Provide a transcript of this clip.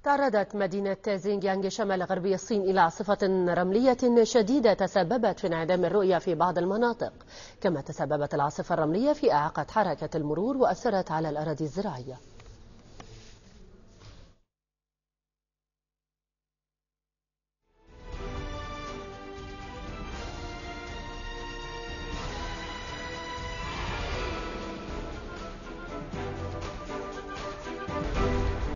تعرضت مدينة زينجيانغ شمال غربي الصين إلى عاصفة رملية شديدة تسببت في انعدام الرؤية في بعض المناطق، كما تسببت العاصفة الرملية في إعاقة حركة المرور وأثرت على الأراضي الزراعية.